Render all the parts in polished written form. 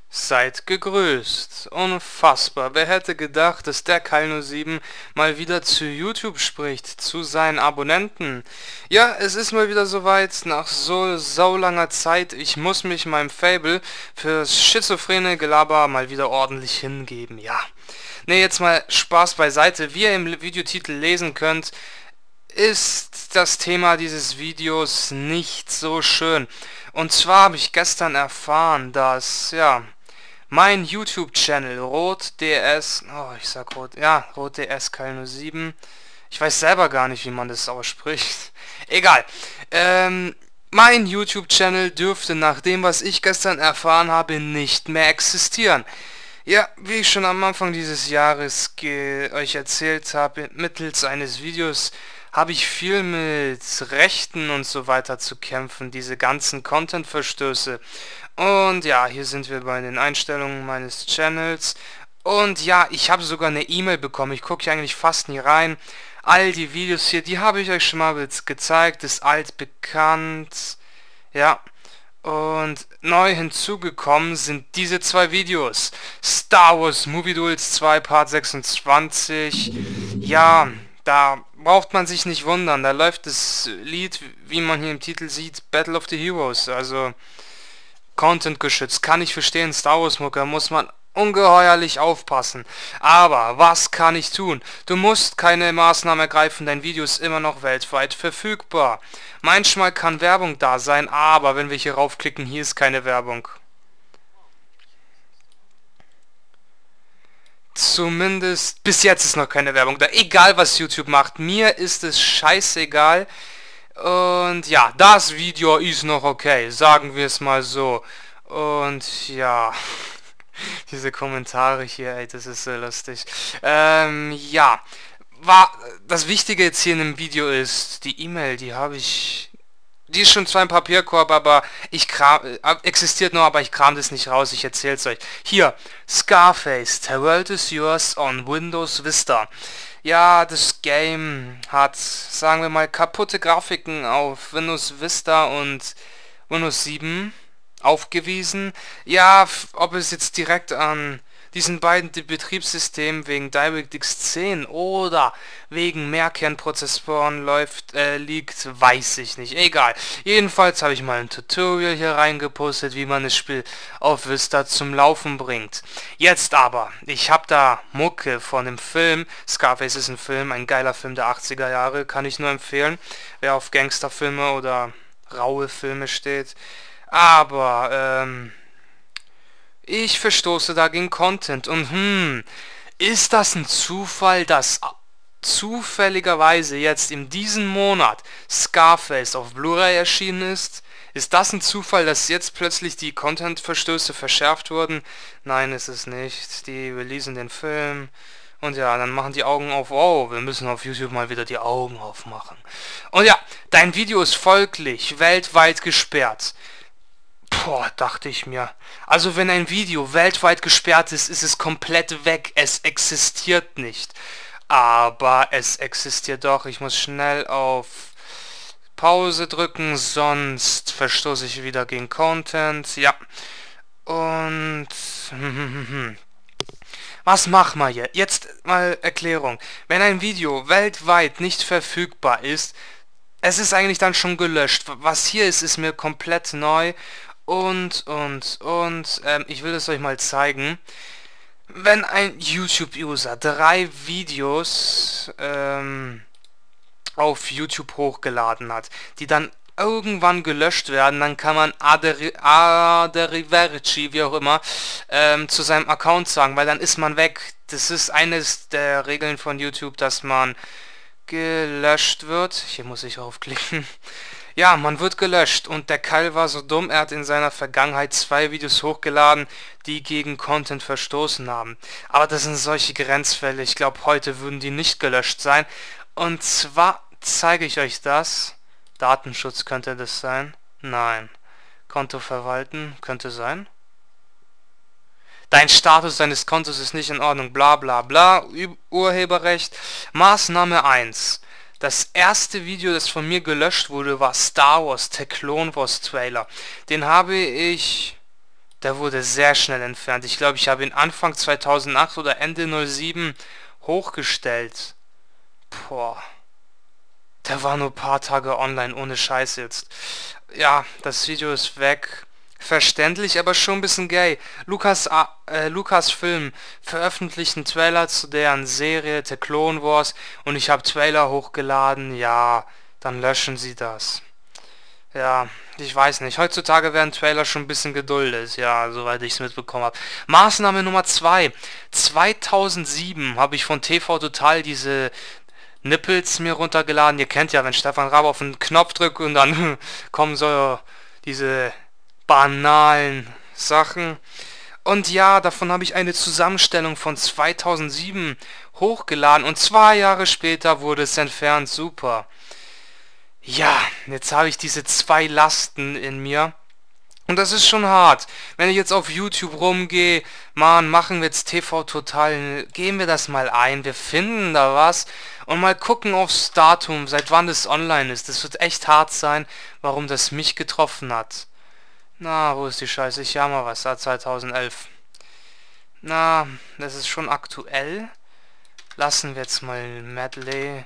Seid gegrüßt. Unfassbar. Wer hätte gedacht, dass der Kalno7 mal wieder zu YouTube spricht, zu seinen Abonnenten. Ja, es ist mal wieder soweit, nach so langer Zeit. Ich muss mich meinem Fable fürs schizophrene Gelaber mal wieder ordentlich hingeben, ja. Ne, jetzt mal Spaß beiseite. Wie ihr im Videotitel lesen könnt, ist das Thema dieses Videos nicht so schön. Und zwar habe ich gestern erfahren, dass, ja, mein YouTube-Channel RotDS, oh, ich sag RotDS Kalno7, ich weiß selber gar nicht, wie man das ausspricht. Egal. Mein YouTube-Channel dürfte nach dem, was ich gestern erfahren habe, nicht mehr existieren. Ja, wie ich schon am Anfang dieses Jahres euch erzählt habe, mittels eines Videos habe ich viel mit Rechten und so weiter zu kämpfen, diese ganzen Content-Verstöße. Und ja, hier sind wir bei den Einstellungen meines Channels. Und ja, ich habe sogar eine E-Mail bekommen. Ich gucke hier eigentlich fast nie rein. All die Videos hier, die habe ich euch schon mal gezeigt. Ist altbekannt. Ja. Und neu hinzugekommen sind diese zwei Videos. Star Wars Movie Duels 2 Part 26. Ja, da braucht man sich nicht wundern. Da läuft das Lied, wie man hier im Titel sieht, Battle of the Heroes. Also Content geschützt. Kann ich verstehen, Star Wars Mucke, muss man ungeheuerlich aufpassen. Aber was kann ich tun? Du musst keine Maßnahmen ergreifen, dein Video ist immer noch weltweit verfügbar. Manchmal kann Werbung da sein, aber wenn wir hier raufklicken, hier ist keine Werbung. Zumindest bis jetzt ist noch keine Werbung da. Egal was YouTube macht, mir ist es scheißegal. Und ja, das Video ist noch okay, sagen wir es mal so. Und ja, diese Kommentare hier, ey, das ist so lustig. Ja, das Wichtige jetzt hier in dem Video ist, die E-Mail, die ist schon zwar im Papierkorb, aber existiert noch, aber ich kram das nicht raus, ich erzähl's euch. Hier, Scarface, The World is Yours on Windows Vista. Ja, das Game hat, sagen wir mal, kaputte Grafiken auf Windows Vista und Windows 7 aufgewiesen. Ja, ob es jetzt direkt an diesen beiden Betriebssystemen wegen DirectX 10 oder wegen Mehrkernprozessoren liegt, weiß ich nicht. Egal. Jedenfalls habe ich mal ein Tutorial hier reingepostet, wie man das Spiel auf Vista zum Laufen bringt. Jetzt aber, ich habe da Mucke von dem Film. Scarface ist ein Film, ein geiler Film der 80er Jahre, kann ich nur empfehlen. Wer auf Gangsterfilme oder raue Filme steht. Aber, ich verstoße dagegen Content und ist das ein Zufall, dass zufälligerweise jetzt in diesem Monat Scarface auf Blu-ray erschienen ist? Ist das ein Zufall, dass jetzt plötzlich die Content-Verstöße verschärft wurden? Nein, ist es nicht. Die releasen den Film und ja, dann machen die Augen auf. Oh, wir müssen auf YouTube mal wieder die Augen aufmachen. Und ja, dein Video ist folglich weltweit gesperrt. Boah, dachte ich mir. Also wenn ein Video weltweit gesperrt ist, ist es komplett weg. Es existiert nicht. Aber es existiert doch. Ich muss schnell auf Pause drücken, sonst verstoße ich wieder gegen Content. Ja. Und was machen wir hier? Jetzt mal Erklärung. Wenn ein Video weltweit nicht verfügbar ist, es ist eigentlich dann schon gelöscht. Was hier ist, ist mir komplett neu. Und, ich will es euch mal zeigen. Wenn ein YouTube-User 3 Videos auf YouTube hochgeladen hat, die dann irgendwann gelöscht werden, dann kann man Aderiverci, wie auch immer, zu seinem Account sagen, weil dann ist man weg. Das ist eines der Regeln von YouTube, dass man gelöscht wird. Hier muss ich aufklicken. Ja, man wird gelöscht und der Kerl war so dumm, er hat in seiner Vergangenheit 2 Videos hochgeladen, die gegen Content verstoßen haben. Aber das sind solche Grenzfälle, ich glaube heute würden die nicht gelöscht sein. Und zwar zeige ich euch das. Datenschutz könnte das sein? Nein. Konto verwalten könnte sein. Dein Status deines Kontos ist nicht in Ordnung, bla bla bla, Urheberrecht. Maßnahme 1. Das erste Video, das von mir gelöscht wurde, war Star Wars, der Clone Wars Trailer. Den habe ich Der wurde sehr schnell entfernt. Ich glaube, ich habe ihn Anfang 2008 oder Ende 07 hochgestellt. Boah. Der war nur ein paar Tage online, ohne Scheiß jetzt. Ja, das Video ist weg. Verständlich, aber schon ein bisschen gay. Lucasfilm veröffentlicht einen Trailer zu deren Serie The Clone Wars und ich habe Trailer hochgeladen. Ja, dann löschen sie das. Ja, ich weiß nicht. Heutzutage werden Trailer schon ein bisschen geduldet. Ja, soweit ich es mitbekommen habe. Maßnahme Nummer 2. 2007 habe ich von TV Total diese Nippels mir runtergeladen. Ihr kennt ja, wenn Stefan Raab auf den Knopf drückt und dann kommen so diese banalen Sachen. Und ja, davon habe ich eine Zusammenstellung von 2007 hochgeladen und 2 Jahre später wurde es entfernt. Super. Ja, jetzt habe ich diese 2 Lasten in mir. Und das ist schon hart. Wenn ich jetzt auf YouTube rumgehe, Mann, machen wir jetzt TV Total, geben wir das mal ein, wir finden da was und mal gucken aufs Datum, seit wann das online ist. Das wird echt hart sein, warum das mich getroffen hat. Na, wo ist die Scheiße? Ich jammer was, da 2011. Na, das ist schon aktuell. Lassen wir jetzt mal Medley.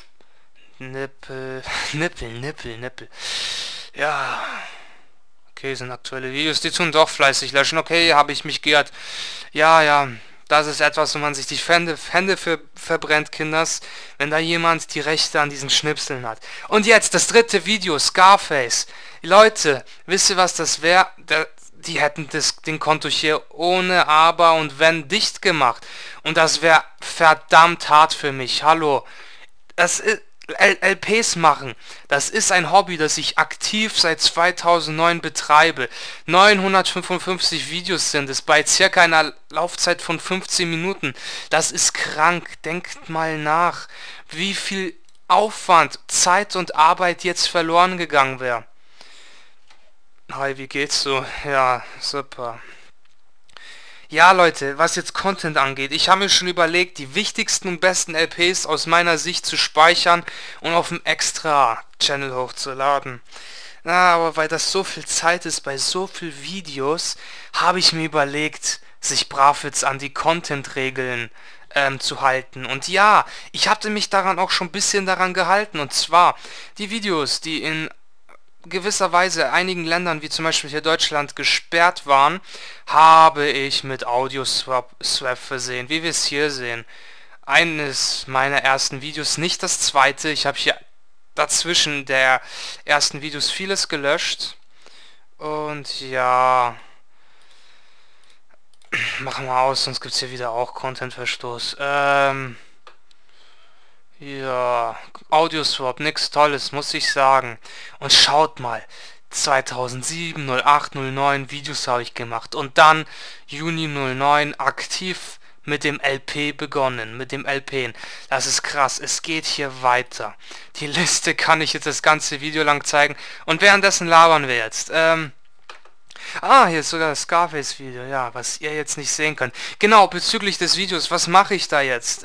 Nippel. Nippel. Ja. Okay, sind aktuelle Videos, die tun doch fleißig löschen. Okay, habe ich mich geirrt. Ja, das ist etwas, wo man sich die Hände für verbrennt, Kinders, wenn da jemand die Rechte an diesen Schnipseln hat. Und jetzt das 3. Video, Scarface. Leute, wisst ihr, was das wäre? Die hätten den Konto hier ohne Aber und Wenn dicht gemacht. Und das wäre verdammt hart für mich. Hallo. Das ist... LPs machen, das ist ein Hobby, das ich aktiv seit 2009 betreibe. 955 Videos sind es bei circa einer Laufzeit von 15 Minuten. Das ist krank. Denkt mal nach, wie viel Aufwand, Zeit und Arbeit jetzt verloren gegangen wäre. Hi, wie geht's so? Ja, super. Ja, Leute, was jetzt Content angeht, ich habe mir schon überlegt, die wichtigsten und besten LPs aus meiner Sicht zu speichern und auf dem Extra-Channel hochzuladen. Na, aber weil das so viel Zeit ist bei so viel Videos, habe ich mir überlegt, sich brav jetzt an die Content-Regeln zu halten. Und ja, ich hatte mich daran auch schon ein bisschen daran gehalten. Und zwar, die Videos, die in gewisser Weise einigen Ländern, wie zum Beispiel hier Deutschland, gesperrt waren, habe ich mit Audio-Swap versehen, wie wir es hier sehen. Eines meiner ersten Videos, nicht das zweite. Ich habe hier dazwischen der ersten Videos vieles gelöscht. Und ja, machen wir aus, sonst gibt es hier wieder auch Content-Verstoß. Ja, Audio-Swap, nix Tolles, muss ich sagen. Und schaut mal, 2007, 08, 09 Videos habe ich gemacht. Und dann Juni 09 aktiv mit dem LP begonnen, mit dem LP. Das ist krass, es geht hier weiter. Die Liste kann ich jetzt das ganze Video lang zeigen. Und währenddessen labern wir jetzt. Hier ist sogar das Scarface-Video, ja, was ihr jetzt nicht sehen könnt. Genau, bezüglich des Videos, was mache ich da jetzt?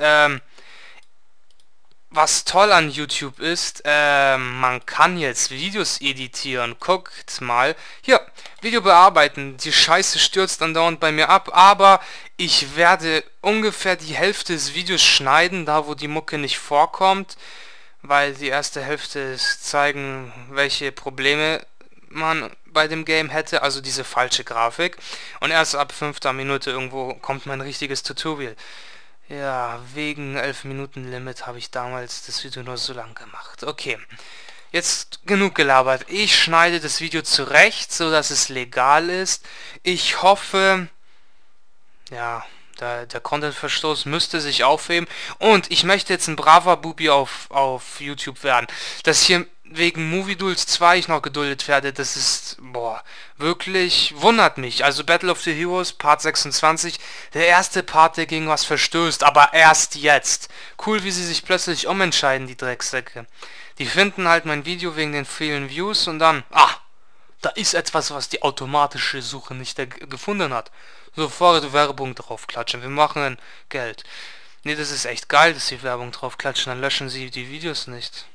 Was toll an YouTube ist, man kann jetzt Videos editieren. Guckt mal. Hier, Video bearbeiten. Die Scheiße stürzt andauernd bei mir ab, aber ich werde ungefähr die Hälfte des Videos schneiden, da wo die Mucke nicht vorkommt, weil die erste Hälfte ist zeigen, welche Probleme man bei dem Game hätte, also diese falsche Grafik. Und erst ab 5. Minute irgendwo kommt mein richtiges Tutorial. Ja, wegen 11 Minuten Limit habe ich damals das Video nur so lang gemacht. Okay, jetzt genug gelabert. Ich schneide das Video zurecht, so dass es legal ist. Ich hoffe, ja, der Content-Verstoß müsste sich aufheben. Und ich möchte jetzt ein braver Bubi auf YouTube werden. Dass hier wegen Movie Duels 2 ich noch geduldet werde, das ist, boah, wirklich wundert mich. Also Battle of the Heroes, Part 26, der erste Part, der gegen was verstößt, aber erst jetzt. Cool, wie sie sich plötzlich umentscheiden, die Drecksäcke. Die finden halt mein Video wegen den vielen Views und dann, da ist etwas, was die automatische Suche nicht gefunden hat. Sofort Werbung drauf klatschen, wir machen Geld. Ne, das ist echt geil, dass sie Werbung drauf klatschen, dann löschen sie die Videos nicht.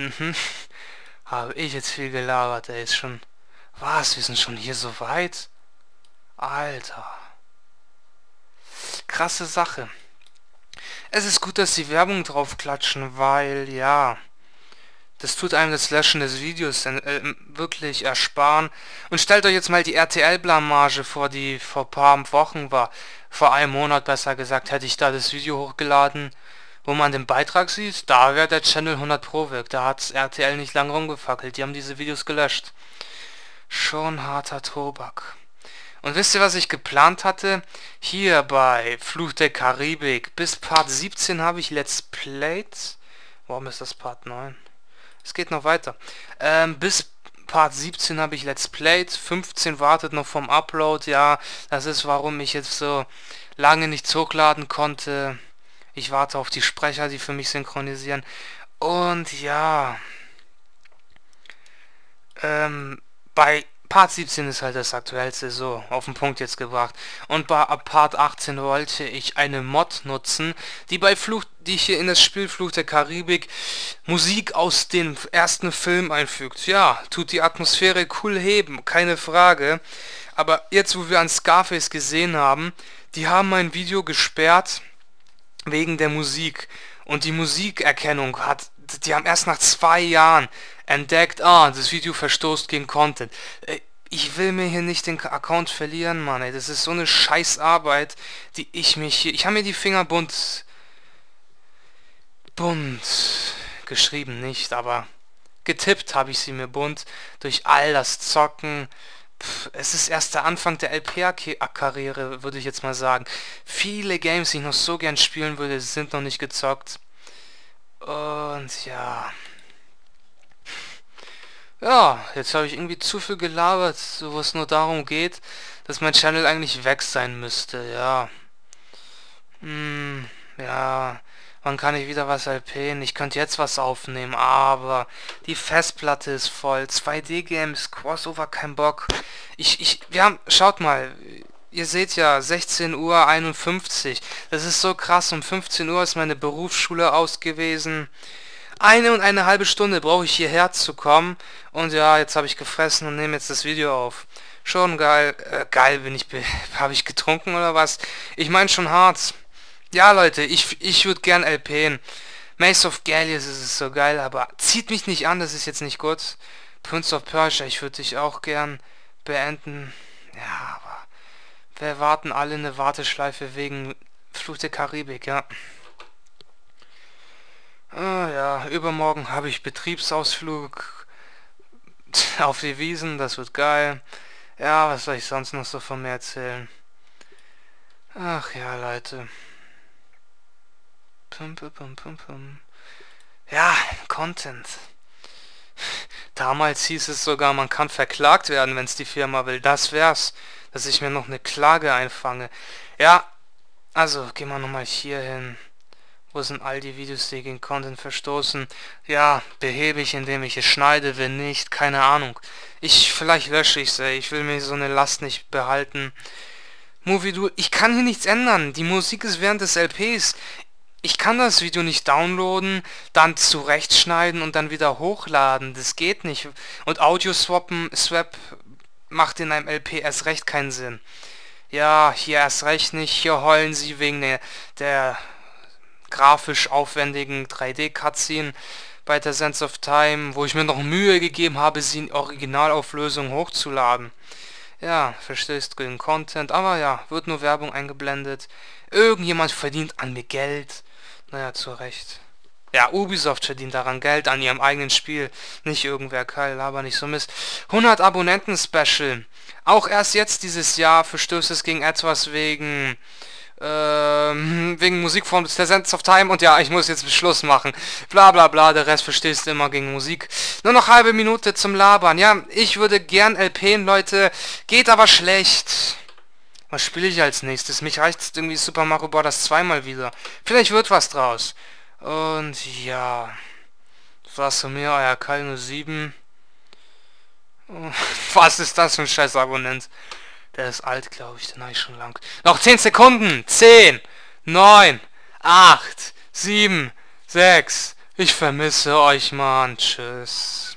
Habe ich jetzt viel gelabert, ey, ist schon... Was, wir sind schon hier so weit? Alter. Krasse Sache. Es ist gut, dass die Werbung drauf klatschen, weil, ja, das tut einem das Löschen des Videos wirklich ersparen. Und stellt euch jetzt mal die RTL-Blamage vor, die vor ein paar Wochen war. Vor einem Monat, besser gesagt, hätte ich da das Video hochgeladen, wo man den Beitrag sieht. Da wäre der Channel 100 Pro weg. Da hat RTL nicht lange rumgefackelt. Die haben diese Videos gelöscht. Schon harter Tobak. Und wisst ihr, was ich geplant hatte? Hier bei Fluch der Karibik. Bis Part 17 habe ich Let's Played. Warum ist das Part 9? Es geht noch weiter. Bis Part 17 habe ich Let's Played. 15 wartet noch vom Upload. Ja, das ist, warum ich jetzt so lange nichts hochladen konnte. Ich warte auf die Sprecher, die für mich synchronisieren. Und ja, bei Part 17 ist halt das aktuellste, so auf den Punkt jetzt gebracht. Und bei Part 18 wollte ich eine Mod nutzen, die hier in das Spiel Fluch der Karibik Musik aus dem ersten Film einfügt. Ja, tut die Atmosphäre cool heben, keine Frage. Aber jetzt, wo wir an Scarface gesehen haben, die haben mein Video gesperrt wegen der Musik. Und die Musikerkennung die haben erst nach 2 Jahren entdeckt, das Video verstoßt gegen Content. Ich will mir hier nicht den Account verlieren, Mann, ey. Das ist so eine Scheißarbeit, die ich habe mir die Finger bunt geschrieben nicht, aber getippt habe ich sie mir bunt durch all das Zocken. Es ist erst der Anfang der LPA-Karriere, würde ich jetzt mal sagen. Viele Games, die ich noch so gern spielen würde, sind noch nicht gezockt. Und ja. Ja, jetzt habe ich irgendwie zu viel gelabert, wo es nur darum geht, dass mein Channel eigentlich weg sein müsste, ja. Ja, wann kann ich wieder was LPen? Ich könnte jetzt was aufnehmen, aber die Festplatte ist voll. 2D-Games, Crossover, kein Bock. Schaut mal, ihr seht ja, 16:51 Uhr. Das ist so krass, um 15 Uhr ist meine Berufsschule aus gewesen. 1,5 Stunde brauche ich hierher zu kommen. Und ja, jetzt habe ich gefressen und nehme jetzt das Video auf. Schon geil. Geil habe ich getrunken oder was? Ich meine schon hart. Ja, Leute, ich würde gern LPen. Maze of Gallius ist es so geil, aber zieht mich nicht an, das ist jetzt nicht gut. Prince of Persia, ich würde dich auch gern beenden. Ja, aber wir warten alle eine Warteschleife wegen Fluch der Karibik, ja. Ja, übermorgen habe ich Betriebsausflug auf die Wiesen, das wird geil. Ja, was soll ich sonst noch so von mir erzählen? Ach ja, Leute. Ja, Content. Damals hieß es sogar, man kann verklagt werden, wenn es die Firma will. Das wär's, dass ich mir noch eine Klage einfange. Ja, also gehen wir nochmal hier hin. Wo sind all die Videos, die gegen Content verstoßen? Ja, behebe ich, indem ich es schneide, wenn nicht, keine Ahnung. Vielleicht lösche ich sie, ich will mir so eine Last nicht behalten. Movie-Duel, ich kann hier nichts ändern. Die Musik ist während des LPs. Ich kann das Video nicht downloaden, dann zurechtschneiden und dann wieder hochladen. Das geht nicht. Und Audio-Swap macht in einem LP erst recht keinen Sinn. Ja, hier erst recht nicht. Hier heulen sie wegen der grafisch aufwendigen 3D-Cutscene bei der Sense of Time, wo ich mir noch Mühe gegeben habe, sie in Originalauflösung hochzuladen. Ja, verstößt gegen Content, aber ja, wird nur Werbung eingeblendet. Irgendjemand verdient an mir Geld. Naja, zu Recht. Ja, Ubisoft verdient daran Geld, an ihrem eigenen Spiel. Nicht irgendwer, Keil, aber nicht so Mist. 100 Abonnenten-Special. Auch erst jetzt dieses Jahr verstößt es gegen etwas wegen Musik von der Sense of Time. Und ja, ich muss jetzt Schluss machen. Bla bla bla, der Rest verstehst du immer gegen Musik. Nur noch halbe Minute zum Labern. Ja, ich würde gern LPen, Leute. Geht aber schlecht. Was spiele ich als nächstes? Mich reicht irgendwie Super Mario Bros. 2 mal wieder. Vielleicht wird was draus. Und ja. Das war's von mir, euer Kai07. Was ist das für ein scheiß Abonnent? Der ist alt, glaube ich. Den habe ich schon lang. Noch 10 Sekunden. 10, 9, 8, 7, 6. Ich vermisse euch, Mann. Tschüss.